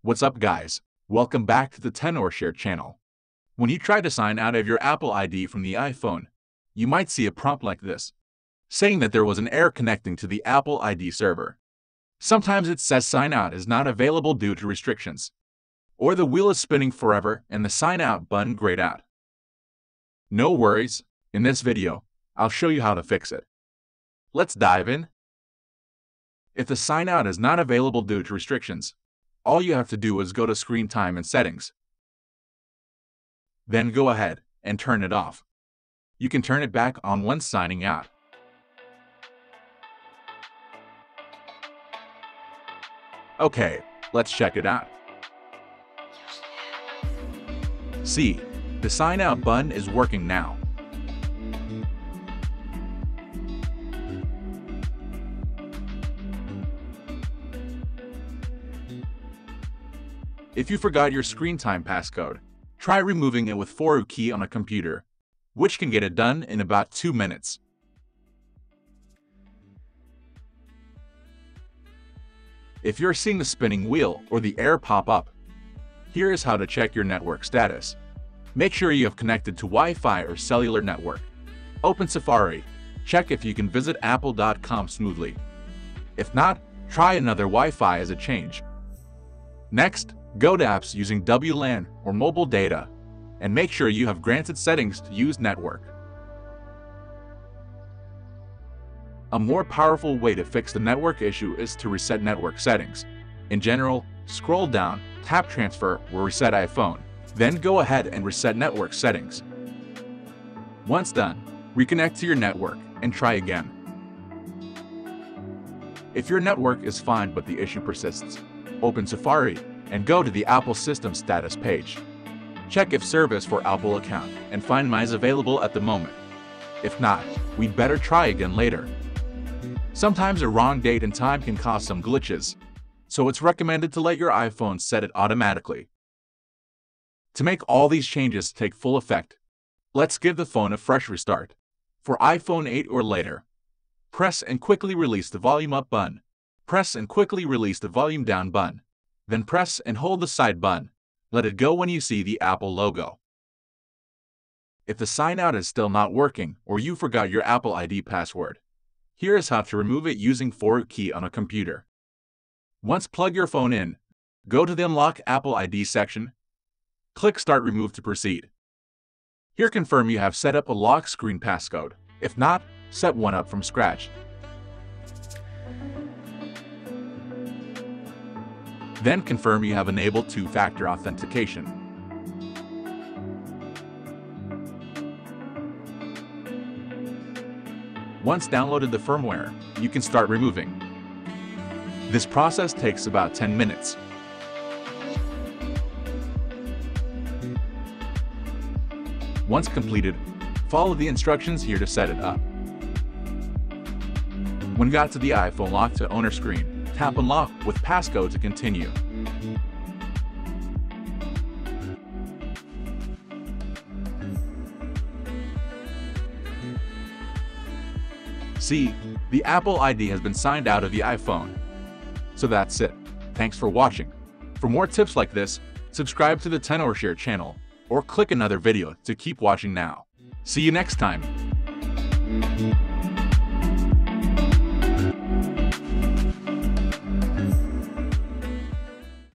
What's up guys? Welcome back to the Share channel. When you try to sign out of your Apple ID from the iPhone, you might see a prompt like this, saying that there was an error connecting to the Apple ID server. Sometimes it says sign out is not available due to restrictions, or the wheel is spinning forever and the sign out button grayed out. No worries, in this video, I'll show you how to fix it. Let's dive in. If the sign out is not available due to restrictions, all you have to do is go to Screen Time and Settings. Then go ahead and turn it off. You can turn it back on once signing out. Okay, let's check it out. See, the sign out button is working now. If you forgot your screen time passcode, try removing it with passcode key on a computer, which can get it done in about 2 minutes. If you're seeing the spinning wheel or the error pop up, here is how to check your network status. Make sure you have connected to Wi-Fi or cellular network. Open Safari. Check if you can visit apple.com smoothly. If not, try another Wi-Fi as a change. Next, go to apps using WLAN or mobile data, and make sure you have granted settings to use network. A more powerful way to fix the network issue is to reset network settings. In general, scroll down, tap Transfer or Reset iPhone, then go ahead and reset network settings. Once done, reconnect to your network and try again. If your network is fine but the issue persists, open Safari and go to the Apple System Status page. Check if service for Apple account and Find My is available at the moment. If not, we'd better try again later. Sometimes a wrong date and time can cause some glitches, so it's recommended to let your iPhone set it automatically. To make all these changes take full effect, let's give the phone a fresh restart. For iPhone 8 or later, press and quickly release the volume up button. Press and quickly release the volume down button. Then press and hold the side button. Let it go when you see the Apple logo. If the sign out is still not working or you forgot your Apple ID password, here is how to remove it using passcode key on a computer. Once plug your phone in, go to the Unlock Apple ID section. Click Start Remove to proceed. Here confirm you have set up a lock screen passcode. If not, set one up from scratch. Then confirm you have enabled two-factor authentication. Once downloaded the firmware, you can start removing. This process takes about 10 minutes. Once completed, follow the instructions here to set it up. When got to the iPhone lock to owner screen, tap Unlock with passcode to continue. See, the Apple ID has been signed out of the iPhone. So that's it. Thanks for watching. For more tips like this, subscribe to the Share channel or click another video to keep watching now. See you next time.